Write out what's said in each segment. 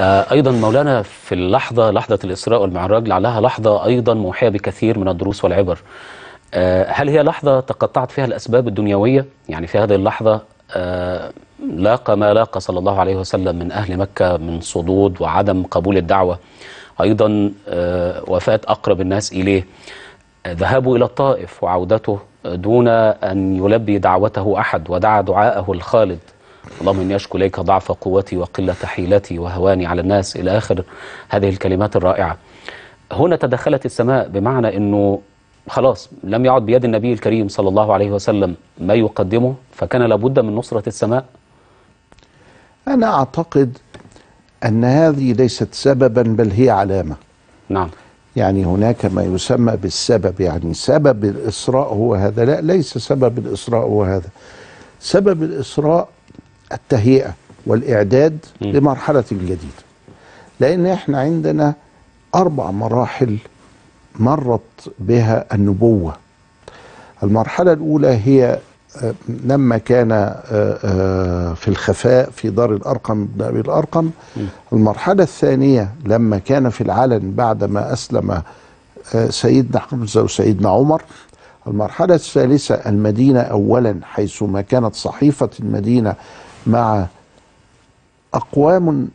أيضا مولانا في لحظة الإسراء والمعراج لعلها لحظة أيضا موحية بكثير من الدروس والعبر. هل هي لحظة تقطعت فيها الأسباب الدنيوية؟ يعني في هذه اللحظة لاقى ما لاقى صلى الله عليه وسلم من أهل مكة من صدود وعدم قبول الدعوة، أيضا وفاة أقرب الناس إليه، ذهابه إلى الطائف وعودته دون أن يلبي دعوته أحد، ودعا دعاءه الخالد: اللهم إني أشكو إليك ضعف قوتي وقلة حيلتي وهواني على الناس، إلى آخر هذه الكلمات الرائعة. هنا تدخلت السماء، بمعنى أنه خلاص لم يعد بيد النبي الكريم صلى الله عليه وسلم ما يقدمه، فكان لابد من نصرة السماء. أنا أعتقد أن هذه ليست سببا بل هي علامة. نعم. يعني هناك ما يسمى بالسبب، يعني سبب الإسراء هو هذا، لا، ليس سبب الإسراء هو هذا. سبب الإسراء التهيئة والإعداد لمرحلة جديدة، لأن إحنا عندنا 4 مراحل مرت بها النبوة. المرحلة الأولى هي لما كان في الخفاء في دار الأرقم بن أبي الأرقم. المرحلة الثانية لما كان في العلن بعدما أسلم سيدنا حمزة وسيدنا عمر. المرحلة الثالثة المدينة أولا، حيثما كانت صحيفة المدينة مع أقوام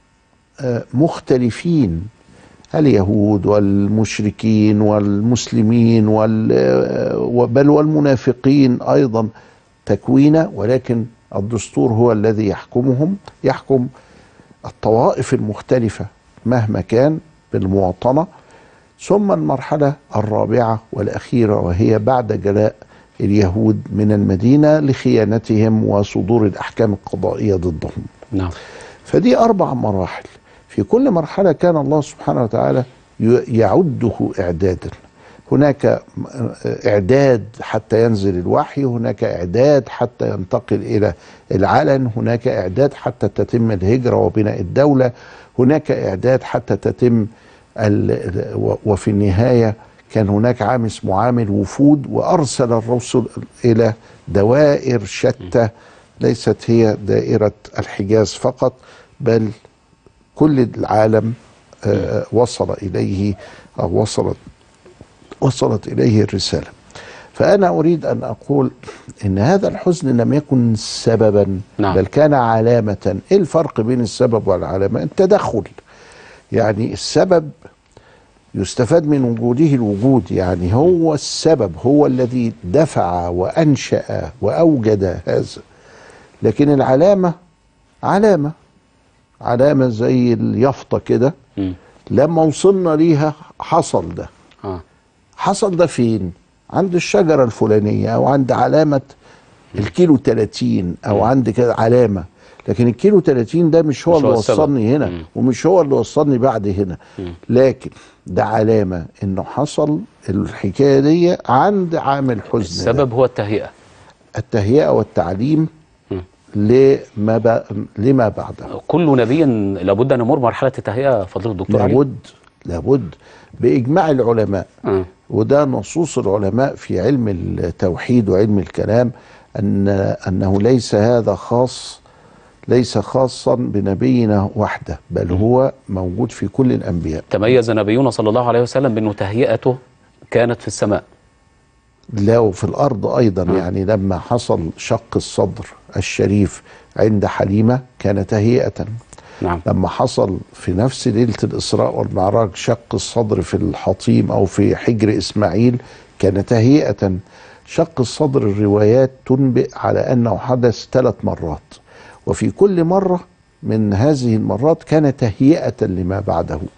مختلفين، اليهود والمشركين والمسلمين بل والمنافقين أيضا تكوينا، ولكن الدستور هو الذي يحكمهم، يحكم الطوائف المختلفة مهما كان بالمواطنة. ثم المرحلة الرابعة والأخيرة وهي بعد جلاء اليهود من المدينة لخيانتهم وصدور الأحكام القضائية ضدهم. نعم. فدي 4 مراحل. في كل مرحلة كان الله سبحانه وتعالى يعده إعدادا. هناك إعداد حتى ينزل الوحي، هناك إعداد حتى ينتقل إلى العلن، هناك إعداد حتى تتم الهجرة وبناء الدولة، هناك إعداد حتى تتم وفي النهاية كان هناك عام اسمه عام الوفود، وأرسل الرسل إلى دوائر شتى، ليست هي دائرة الحجاز فقط، بل كل العالم وصل إليه أو وصلت إليه الرسالة. فأنا أريد أن أقول إن هذا الحزن لم يكن سببا، نعم، بل كان علامة. إيه الفرق بين السبب والعلامة؟ التدخل. يعني السبب يستفاد من وجوده الوجود، يعني هو السبب، هو الذي دفع وأنشأ وأوجد هذا. لكن العلامة علامة زي اليافطة كده، لما وصلنا ليها حصل ده. حصل ده فين؟ عند الشجرة الفلانية، أو عند علامة الكيلو 30، أو عند كده علامة. لكن الكيلو 30 ده مش هو اللي وصلني هنا، ومش هو اللي وصلني بعد هنا، لكن ده علامة إنه حصل الحكاية دي عند عامل الحزن. السبب هو التهيئة والتعليم لما بعده. كل نبي لابد أن يمر مرحلة التهيئة فضيلة الدكتور. لابد بإجماع العلماء. وده نصوص العلماء في علم التوحيد وعلم الكلام، أنه ليس خاصا بنبينا وحده، بل هو موجود في كل الأنبياء. تميز نبينا صلى الله عليه وسلم بأنه تهيئته كانت في السماء، لا وفي الأرض أيضا. يعني لما حصل شق الصدر الشريف عند حليمة كان تهيئة. نعم. لما حصل في نفس ليلة الإسراء والمعراج شق الصدر في الحطيم أو في حجر إسماعيل كان تهيئة. شق الصدر الروايات تنبئ على أنه حدث 3 مرات، وفي كل مرة من هذه المرات كان تهيئة لما بعده.